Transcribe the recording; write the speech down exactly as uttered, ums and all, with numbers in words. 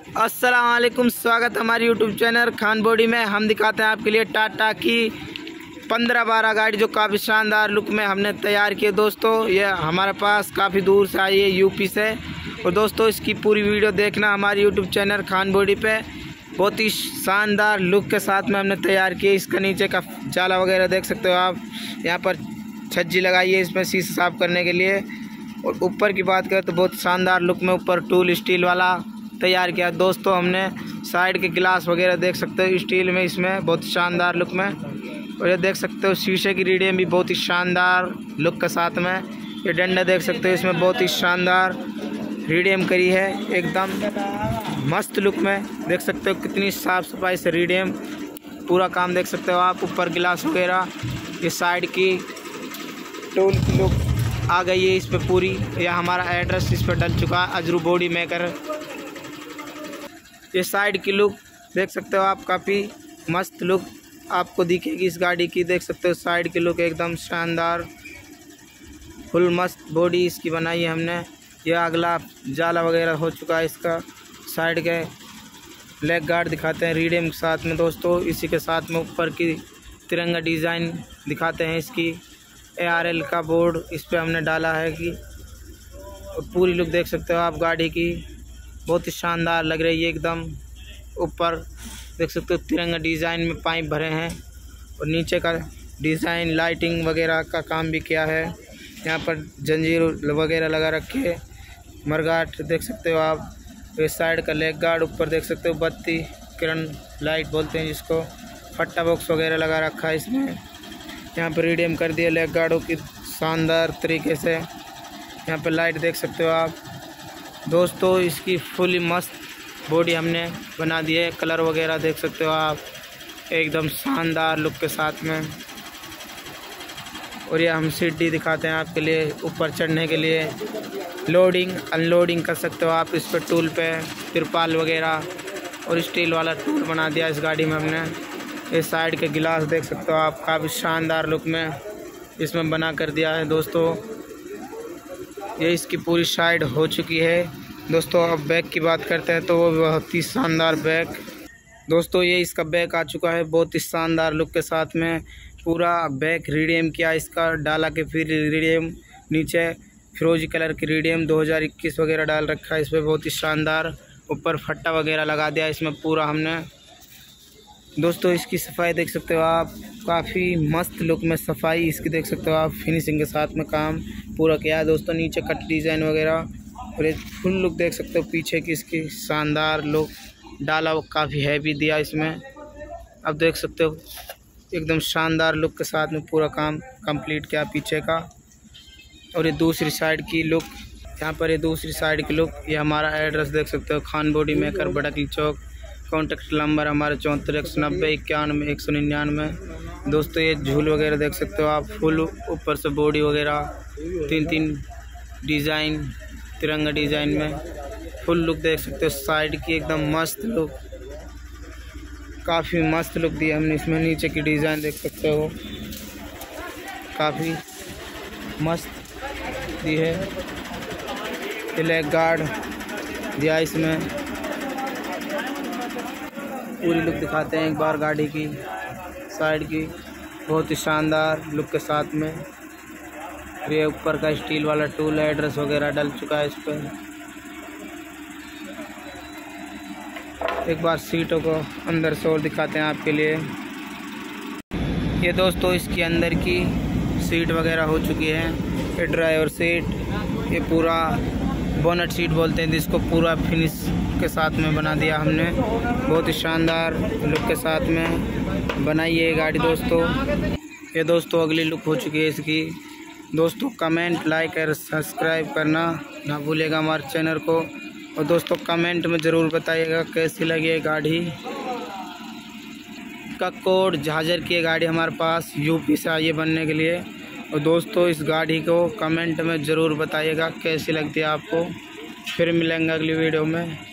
अस्सलाम वालेकुम, स्वागत हमारे यूट्यूब चैनल खान बॉडी में। हम दिखाते हैं आपके लिए टाटा की पंद्रह बारह गाड़ी जो काफ़ी शानदार लुक में हमने तैयार किए। दोस्तों ये हमारे पास काफ़ी दूर से आई है, यूपी से। और दोस्तों इसकी पूरी वीडियो देखना हमारे यूट्यूब चैनल खान बॉडी पे। बहुत ही शानदार लुक के साथ में हमने तैयार किए। इसका नीचे का जाला वगैरह देख सकते हो आप। यहाँ पर छज्जी लगाई है इसमें शीशा साफ़ करने के लिए। और ऊपर की बात करें तो बहुत शानदार लुक में ऊपर टूल स्टील वाला तैयार किया। दोस्तों हमने साइड के गिलास वगैरह देख सकते हो स्टील में, इसमें बहुत शानदार लुक में। और ये देख सकते हो शीशे की रीडिंग भी बहुत ही शानदार लुक के साथ में। ये डंडा देख सकते हो, इसमें बहुत ही शानदार रीडियम करी है, एकदम मस्त लुक में। देख सकते हो कितनी साफ़ सफाई से रीडियम पूरा काम देख सकते हो आप। ऊपर गिलास वगैरह, ये साइड की टूल की लुक आ गई है इस पर पूरी। यह हमारा एड्रेस इस पर डल चुका है, अजरू बॉडी मेकर। ये साइड की लुक देख सकते हो आप, काफ़ी मस्त लुक आपको दिखेगी इस गाड़ी की। देख सकते हो साइड की लुक एकदम शानदार, फुल मस्त बॉडी इसकी बनाई है हमने। यह अगला जाला वगैरह हो चुका है इसका। साइड के लेग गार्ड दिखाते हैं रीडियम के साथ में। दोस्तों इसी के साथ में ऊपर की तिरंगा डिज़ाइन दिखाते हैं इसकी। ए आर एल का बोर्ड इस पर हमने डाला है कि और पूरी लुक देख सकते हो आप गाड़ी की, बहुत ही शानदार लग रही है एकदम। ऊपर देख सकते हो तिरंगा डिज़ाइन में पाइप भरे हैं। और नीचे का डिज़ाइन लाइटिंग वगैरह का काम भी किया है। यहाँ पर जंजीर वगैरह लगा रखे है, मरगाट देख सकते हो आप। इस साइड का लेग गार्ड, ऊपर देख सकते हो बत्ती किरण लाइट बोलते हैं जिसको। फट्टा बॉक्स वगैरह लगा रखा है इसमें। यहाँ पर रीडियम कर दिया लेग गार्डों की शानदार तरीके से। यहाँ पर लाइट देख सकते हो आप। दोस्तों इसकी फुली मस्त बॉडी हमने बना दी है। कलर वगैरह देख सकते हो आप, एकदम शानदार लुक के साथ में। और ये हम सीढ़ी दिखाते हैं आपके लिए ऊपर चढ़ने के लिए। लोडिंग अनलोडिंग कर सकते हो आप इस पर टूल पे, तिरपाल वगैरह और स्टील वाला टूल बना दिया इस गाड़ी में हमने। इस साइड के गिलास देख सकते हो आप, काफ़ी शानदार लुक में इसमें बना कर दिया है। दोस्तों ये इसकी पूरी साइड हो चुकी है। दोस्तों अब बैक की बात करते हैं तो वो बहुत ही शानदार बैक। दोस्तों ये इसका बैक आ चुका है बहुत ही शानदार लुक के साथ में। पूरा बैक रीडियम किया इसका, डाला के फिर रीडियम नीचे फिरोजी कलर की रीडियम दो हज़ार इक्कीस वगैरह डाल रखा है इस पर, बहुत ही शानदार। ऊपर फट्टा वगैरह लगा दिया इसमें पूरा हमने। दोस्तों इसकी सफाई देख सकते हो आप, काफ़ी मस्त लुक में सफाई इसकी देख सकते हो आप। फिनिशिंग के साथ में काम पूरा किया है दोस्तों। नीचे कट डिज़ाइन वगैरह और एक फुल लुक देख सकते हो पीछे की इसकी शानदार लुक। डाला वो काफ़ी हैवी दिया इसमें। अब देख सकते हो एकदम शानदार लुक के साथ में पूरा काम कंप्लीट किया पीछे का। और ये दूसरी साइड की लुक, यहाँ पर ये दूसरी साइड की लुक। ये हमारा एड्रेस देख सकते हो, Khan body maker, Badkali Chowk. Contact number हमारे चौहत्तर एक सौ नब्बे इक्यानवे एक सौ निन्यानवे। दोस्तों ये झूल वगैरह देख सकते हो आप, फुल ऊपर से बॉडी वगैरह तीन तीन डिज़ाइन तिरंगा डिज़ाइन में फुल लुक देख सकते हो। साइड की एकदम मस्त लुक, काफ़ी मस्त लुक दी हमने इसमें। नीचे की डिज़ाइन देख सकते हो, काफ़ी मस्त दी है। लेग गार्ड दिया इसमें। पूरी लुक दिखाते हैं एक बार गाड़ी की साइड की, बहुत ही शानदार लुक के साथ में। ये ऊपर का स्टील वाला टूल है, एड्रेस वगैरह डल चुका है इस पर। एक बार सीटों को अंदर से और दिखाते हैं आपके लिए। ये दोस्तों इसकी अंदर की सीट वगैरह हो चुकी है। ये ड्राइवर सीट, ये पूरा बोनट सीट बोलते हैं जिसको, पूरा फिनिश के साथ में बना दिया हमने। बहुत ही शानदार लुक के साथ में बनाई है ये गाड़ी दोस्तों। ये दोस्तों अगली लुक हो चुकी है इसकी। दोस्तों कमेंट लाइक और सब्सक्राइब करना ना भूलिएगा हमारे चैनल को। और दोस्तों कमेंट में ज़रूर बताइएगा कैसी लगी ये गाड़ी। का कोड झाजर की गाड़ी हमारे पास यूपी से आई है बनने के लिए। और दोस्तों इस गाड़ी को कमेंट में ज़रूर बताइएगा कैसी लगती है आपको। फिर मिलेंगे अगली वीडियो में।